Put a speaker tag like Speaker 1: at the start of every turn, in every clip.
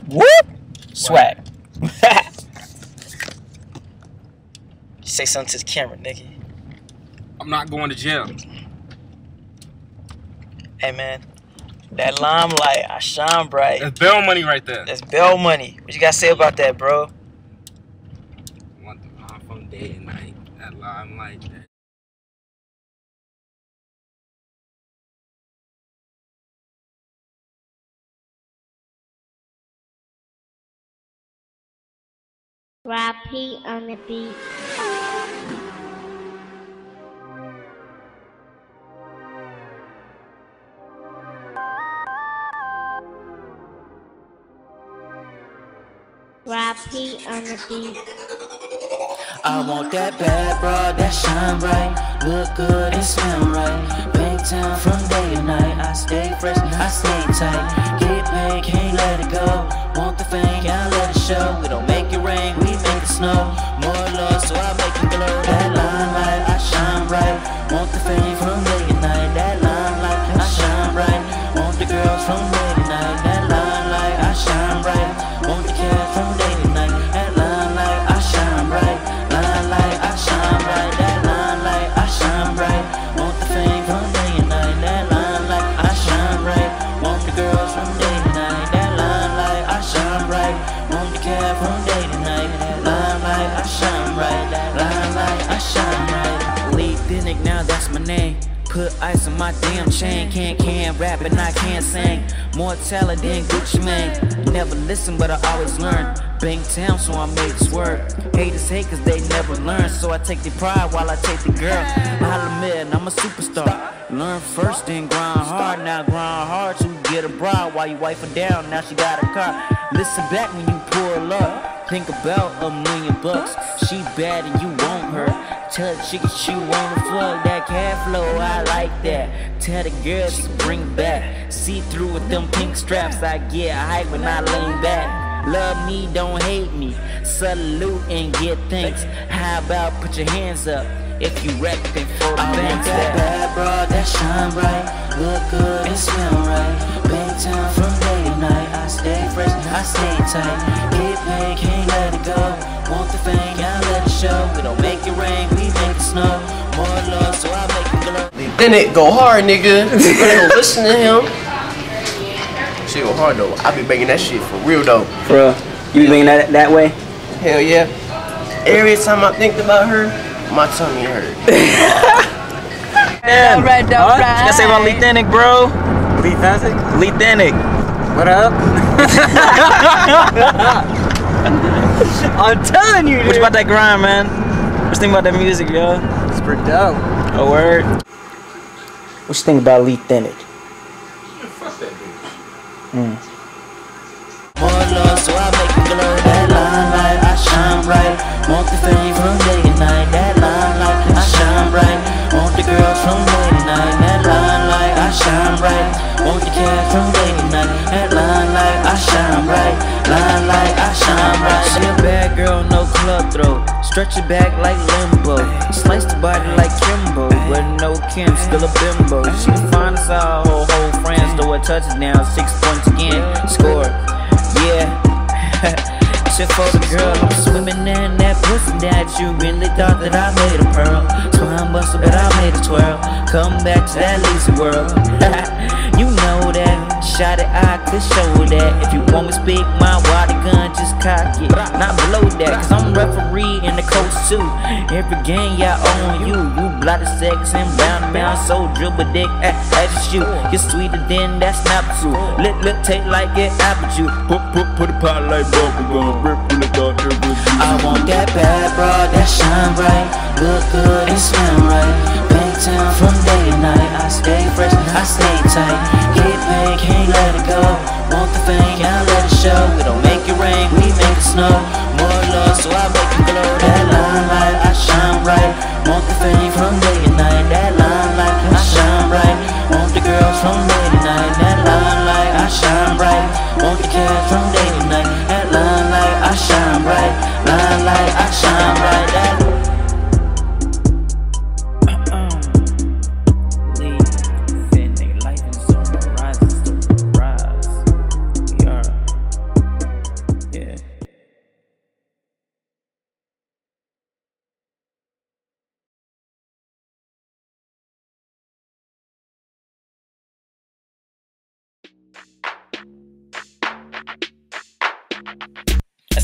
Speaker 1: Whoop! Swag. Say something to the camera, nigga.
Speaker 2: I'm not going to jail.
Speaker 1: Hey, man. That limelight, I shine bright.
Speaker 2: That's bail money right there.
Speaker 1: That's bail money. What you gotta say about that, bro?
Speaker 2: Want the line from day and night. That limelight.
Speaker 3: Rappy on the beat. Rappy on the beat.
Speaker 4: I want that bad broad that shine bright, look good and smell right. Big town from day and night. I stay fresh, I stay tight. Get paid, can't let it go. Want the fame, can't let it show. We don't make it rain, we make it snow. More love, so I make it glow. That limelight, I shine bright. Want the fame from day and night. That limelight, I shine bright. Want the girls from day and night. That limelight, I shine bright. Want the cat from day and night. That limelight, I shine bright. Limelight, I shine bright. That limelight, I shine bright. Want the fame from day and night. That limelight, I shine bright. Want the girls from day and night. That limelight, I shine bright. Want the cat from day to night. That limelight, I shine bright. That limelight, I shine bright. Lee Pinnick, now that's my name. Put ice on my damn chain. Can't rap and I can't sing. More talent than Gucci Mane. Never listen but I always learn. Bang town so I made this work. Haters hate cause they never learn. So I take the pride while I take the girl. I'll admit I'm a superstar. Learn first then grind hard. Now grind hard to get a bride. While you wife her down now she got a car. Listen back when you pull up. Think about $1 million. She bad and you want her. Tell the chicken she wanna fuck. That cat flow, I like that. Tell the girls to bring it back. See through with them pink straps. I get hype when I lean back. Love me, don't hate me. Salute and get thanks. How about put your hands up if you wreck it for the banks. That bad broad that shine bright, look good and smell right. Bang town from day to night. I stay fresh, I stay tight. Get paid, can't let it go. Want the fame, can't let it show. We don't make it rain, we make it snow. More love, so I make it glow.
Speaker 5: Then it go hard, nigga. You better listen to him. Shit go hard though. I be making that shit for real though.
Speaker 6: For real? You be making that way?
Speaker 5: Hell yeah. Every time I think about her, my tummy hurt.
Speaker 1: Man, what you gotta say about Lethanic, bro?
Speaker 6: Lethanic?
Speaker 1: Lethanic.
Speaker 6: What up? I'm telling you, dude.
Speaker 1: What you about that grind, man? What you think about that music, yo?
Speaker 6: It's pretty dope.
Speaker 1: A word. What you think about Lethanic?
Speaker 2: Fuck that bitch.
Speaker 4: More love, so I make it glow. That limelight, I shine bright. Want the fame from day and night. That limelight, I shine bright. Want the girls from day to night. That limelight, I shine bright. Want the cat from day to night. That limelight, I shine bright. Limelight, I shine bright. She a bad girl, no club throw. Stretch it back like limbo. Slice the body like Kimbo. But no Kim, still a bimbo. She the finest of her whole friends. Throw a touchdown, 6 points again. Score. Yeah. Shit for the girl, I'm swimming in that pussy that you really thought that I made a pearl. Twine buster, but I made a twirl. Come back to that lazy world. You know that. Shot it, I could show that. If you want me to speak my water gun, just cock it. Not below that, cause I'm referee in the coast too. Every game, y'all own you. You blotted sex and brown mouth, so dribble dick as you shoot. You're sweeter than that snap fruit. Lip taste like it apple juice. Put it pot like bubble gum. I want that bad broad that shine bright, look good and smell right. Bang town from day to night. I stay fresh, I stay tight. Get paid, can't let it go. Want the fame, can't let it show. We don't make it rain, we make it snow. More love, so I make it glow. That limelight, I shine bright. Want the fame from day to night. That limelight, I shine bright. Want the girls from day to night. That limelight, I shine bright. Want the cat from day to night. That limelight, I shine bright. Limelight, I shine bright. That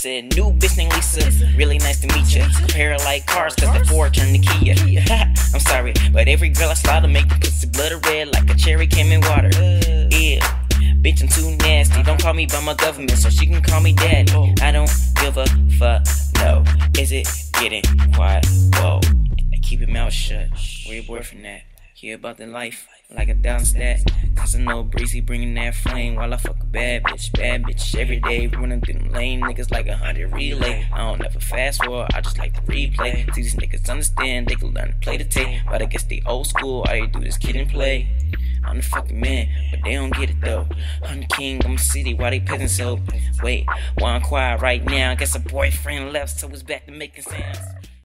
Speaker 1: said, new bitch named Lisa, really nice to meet ya. Compare her like cars, cause the Ford turned to Kia. I'm sorry, but every girl I slaughter make the pussy blood red like a cherry came in water. Yeah, bitch, I'm too nasty. Don't call me by my government, so she can call me daddy. I don't give a fuck, no. Is it getting quiet? Whoa. Keep your mouth shut. Where your boyfriend at? Hear about the life like a down stat. Cause I know Breezy bringing that flame while I fuck a bad bitch every day. Running through them lame niggas like 100 relay. I don't ever fast forward, I just like to replay. See these niggas understand, they can learn to play the tape. But I guess they old school, all they do is kid and play. I'm the fucking man, but they don't get it though. I'm the king, I'm a city, why they peasants so? Wait, why I'm quiet right now? I guess a boyfriend left, so it's back to making sounds.